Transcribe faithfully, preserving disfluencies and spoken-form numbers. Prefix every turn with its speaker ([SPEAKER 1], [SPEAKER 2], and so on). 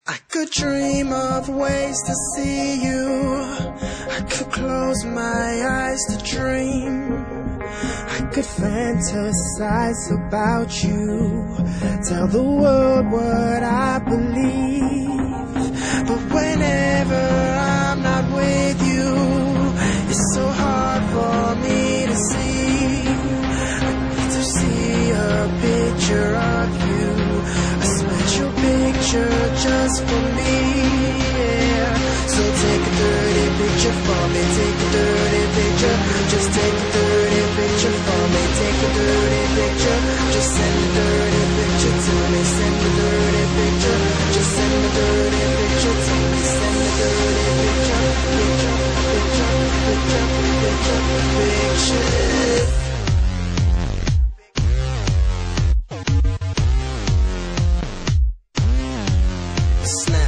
[SPEAKER 1] I could dream of ways to see you. I could close my eyes to dream. I could fantasize about you, tell the world what I believe. But whenever I'm not with you, it's so hard for me to see. I need to see a picture of you, a special picture just for me, yeah. So take a dirty picture for me, take a dirty picture, just take a dirty picture for me, take a dirty picture, just send a dirty picture to me, send a dirty picture, just send a dirty picture to me, send a dirty picture, picture, picture, picture, picture, picture. Snap.